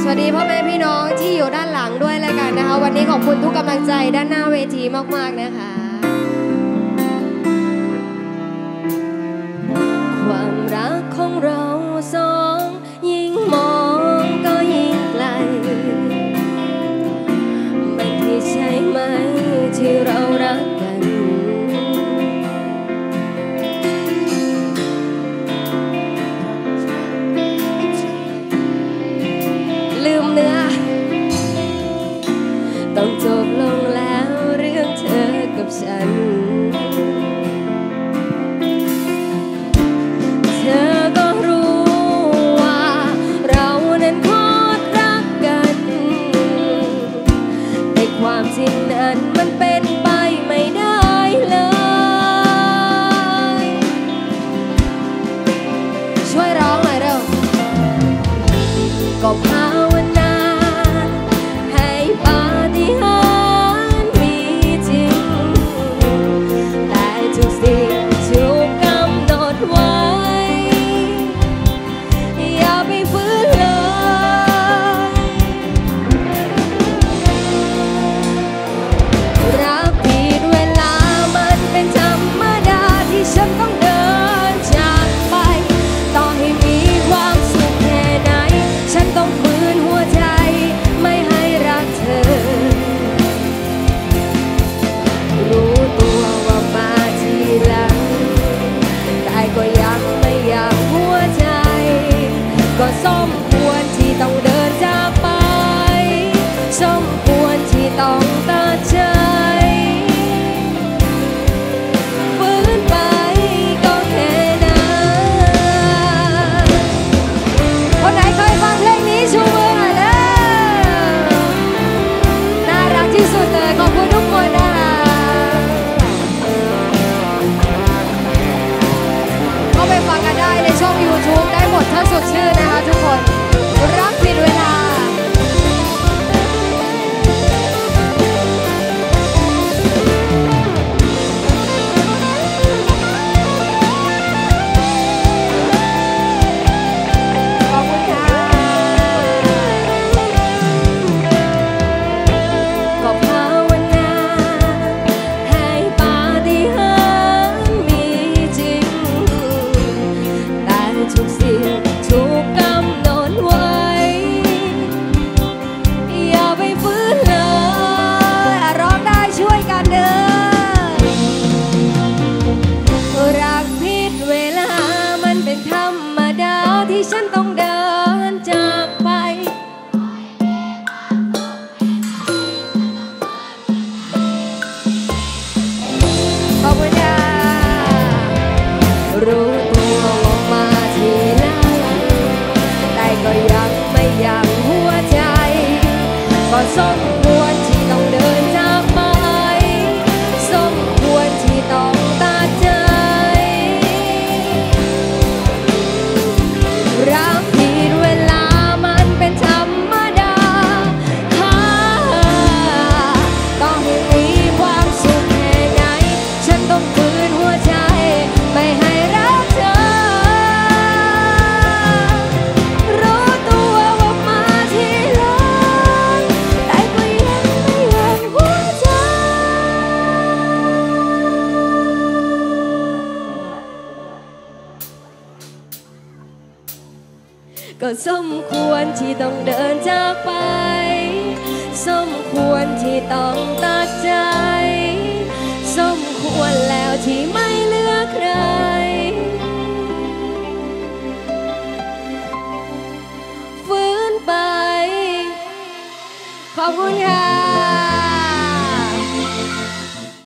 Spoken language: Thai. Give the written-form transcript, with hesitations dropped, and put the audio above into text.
วัสดีพ่อแม่พี่น้องที่อยู่ด้านหลังด้วยแล้วกันนะคะวันนี้ขอบคุณทุกกำลังใจด้านหน้าเวทีมากๆนะคะความรักของเราสองยิ่งมองก็ยิ่งไกลมันที่ใช่ไหมที่เรารักกันลืมเนื้อต้องจบลงแล้วเรื่องเธอกับฉันเธอก็รู้ว่าเรานั้นโคตรรักกันแต่ความจริงนั้นมันเป็นไปไม่ได้เลยช่วยร้องหน่อยเร็วก็ภาวนาให้ปาฏิหาริย์มีจริงแต่ทุกสิ่งถูกกำหนดไว้อย่าไปฝืนเลยรักผิดเวลามันเป็นธรรมดาที่ฉันต้องเดินจากไปต่อให้มีความสุขแค่ไหนฉันต้องฝืนหัวใจไม่ให้รักเธอรู้ตัวว่ามาทีหลังแต่ก็ยังไม่อยากหัวใจก็สมควรที่ต้องเดินจากไปสมควรที่ต้องตัดใจฝืนไปก็แค่นั้นคนไหนเคยฟังเพลงนี้ชูมือหน่อยเลยน่ารักที่สุดเลยขอบคุณทุกคนนะคะเข้าไปฟังกันได้ในช่อง YouTube ได้หมดถ้าสดชื่นนะคะทุกคนรักผิดเวลาขอบคุณค่ะก็ภาวนาให้ปาฏิหาริย์มีจริงแต่ทุกสิ่งถูกกำหนดไว้อย่าไปฝืนเลยร้องได้ช่วยกันเด้อรักผิดเวลามันเป็นธรรมดาที่ฉันต้องเดินจากไปขอบคุณค่ะรู้ตัวว่ามาทีหลังแต่ก็ยังไม่อยากหัวใจก็สมควรที่ต้องเดินจากไปสมควรที่ต้องตัดใจรักผิดเวลามันเป็นธรรมดาต้องให้มีความสุขแค่ไหนฉันต้องฝืนหัวใจไม่ให้รักเธอรู้ตัวว่ามาทีหลังแต่ก็ยังไม่เห็นหัวใจก็สมควรที่ต้องเดินจากไปสมควรที่ต้องตัดใจสมควรแล้วที่ไม่เหลือใครฝืนไปขอบคุณค่ะ